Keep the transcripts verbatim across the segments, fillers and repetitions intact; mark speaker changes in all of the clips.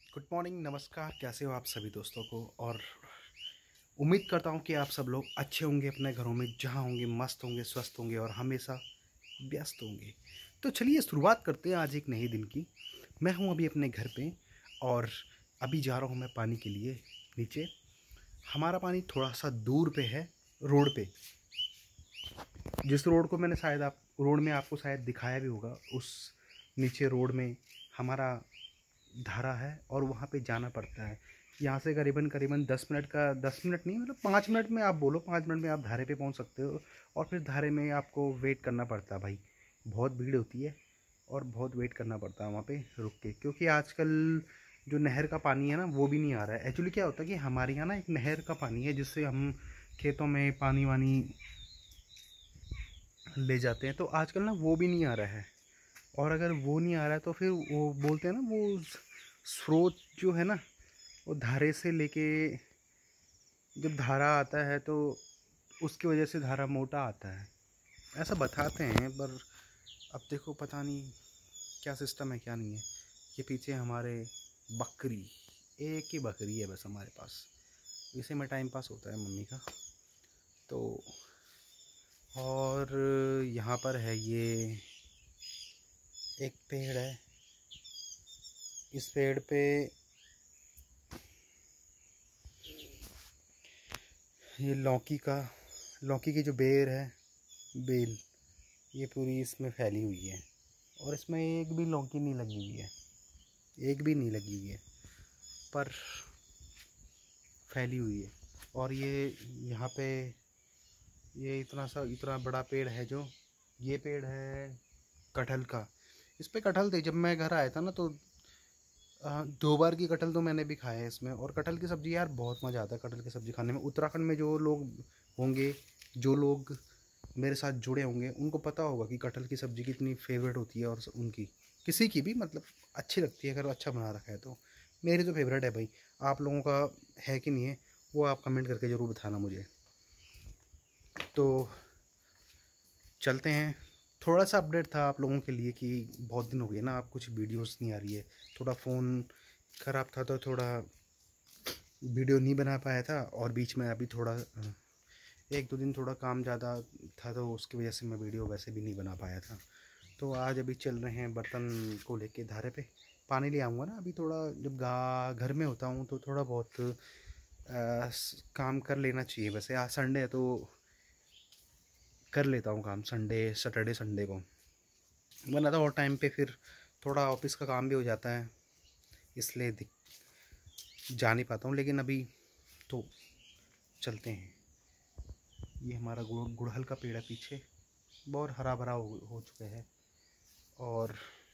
Speaker 1: Good morning, नमस्कार। कैसे हो आप सभी दोस्तों को। और उम्मीद करता हूँ कि आप सब लोग अच्छे होंगे, अपने घरों में जहाँ होंगे मस्त होंगे, स्वस्थ होंगे और हमेशा व्यस्त होंगे। तो चलिए शुरुआत करते हैं आज एक नए दिन की। मैं हूँ अभी अपने घर पे और अभी जा रहा हूँ मैं पानी के लिए नीचे। हमारा पानी थोड़ा सा दूर पे है, रोड पे। जिस रोड को मैंने शायद आप रोड में आपको शायद दिखाया भी होगा, उस नीचे रोड में हमारा धारा है और वहाँ पे जाना पड़ता है। यहाँ से करीबन करीबन दस मिनट का, दस मिनट नहीं मतलब पाँच मिनट में आप बोलो, पाँच मिनट में आप धारे पे पहुँच सकते हो। और फिर धारे में आपको वेट करना पड़ता है भाई, बहुत भीड़ होती है और बहुत वेट करना पड़ता है वहाँ पे रुक के, क्योंकि आजकल जो नहर का पानी है ना वो भी नहीं आ रहा है। एक्चुअली क्या होता है कि हमारे यहाँ ना एक नहर का पानी है जिससे हम खेतों में पानी वानी ले जाते हैं, तो आजकल ना वो भी नहीं आ रहा है। और अगर वो नहीं आ रहा है तो फिर वो बोलते हैं ना, वो स्रोत जो है ना, वो धारे से लेके जब धारा आता है तो उसकी वजह से धारा मोटा आता है, ऐसा बताते हैं। पर अब देखो पता नहीं क्या सिस्टम है क्या नहीं है। ये पीछे हमारे बकरी, एक ही बकरी है बस हमारे पास, इसी में टाइम पास होता है मम्मी का। तो और यहाँ पर है ये एक पेड़ है, इस पेड़ पे ये लौकी का लौकी की जो बेर है, बेल, ये पूरी इसमें फैली हुई है और इसमें एक भी लौकी नहीं लगी हुई है, एक भी नहीं लगी हुई है, पर फैली हुई है। और ये यहाँ पे ये इतना सा इतना बड़ा पेड़ है, जो ये पेड़ है कटहल का। इस पे कटहल थे, जब मैं घर आया था ना तो आ, दो बार की कटहल तो मैंने भी खाया है इसमें। और कटहल की सब्ज़ी यार बहुत मज़ा आता है कटहल की सब्ज़ी खाने में। उत्तराखंड में जो लोग होंगे, जो लोग मेरे साथ जुड़े होंगे, उनको पता होगा कि कटहल की सब्ज़ी कितनी फेवरेट होती है। और उनकी किसी की भी मतलब अच्छी लगती है अगर वो अच्छा बना रखा है तो। मेरी तो फेवरेट है भाई। आप लोगों का है कि नहीं है वो आप कमेंट करके ज़रूर बताना मुझे। तो चलते हैं। थोड़ा सा अपडेट था आप लोगों के लिए कि बहुत दिन हो गए ना, आप कुछ वीडियोस नहीं आ रही है। थोड़ा फ़ोन ख़राब था तो थोड़ा वीडियो नहीं बना पाया था, और बीच में अभी थोड़ा एक दो दिन थोड़ा काम ज़्यादा था तो उसकी वजह से मैं वीडियो वैसे भी नहीं बना पाया था। तो आज अभी चल रहे हैं बर्तन को लेके धारे पे, पानी ले आऊँगा ना। अभी थोड़ा जब गा घर में होता हूँ तो थोड़ा बहुत आ, काम कर लेना चाहिए। वैसे आज संडे है तो कर लेता हूँ काम, संडे सैटरडे संडे को, वरना तो और टाइम पे फिर थोड़ा ऑफिस का काम भी हो जाता है, इसलिए जा नहीं पाता हूँ। लेकिन अभी तो चलते हैं। ये हमारा गुड़ गुड़हल का पेड़ है पीछे, बहुत हरा भरा हो, हो चुका है। और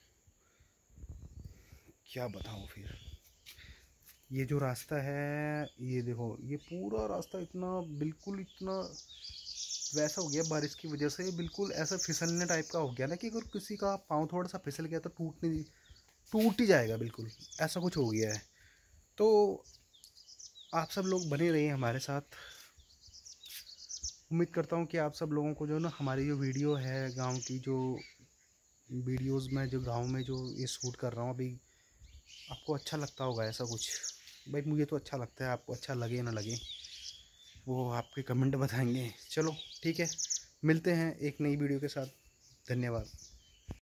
Speaker 1: क्या बताऊँ फिर, ये जो रास्ता है ये देखो, ये पूरा रास्ता इतना बिल्कुल इतना वैसा हो गया बारिश की वजह से, बिल्कुल ऐसा फिसलने टाइप का हो गया ना कि अगर किसी का पाँव थोड़ा सा फिसल गया तो टूटने टूट ही जाएगा, बिल्कुल ऐसा कुछ हो गया है। तो आप सब लोग बने रहिए हमारे साथ। उम्मीद करता हूँ कि आप सब लोगों को जो ना हमारी जो वीडियो है गांव की, जो वीडियोस में जो गांव में जो ये शूट कर रहा हूँ अभी, आपको अच्छा लगता होगा ऐसा कुछ। भाई मुझे तो अच्छा लगता है, आपको अच्छा लगे ना लगे वो आपके कमेंट बताएंगे। चलो ठीक है, मिलते हैं एक नई वीडियो के साथ। धन्यवाद।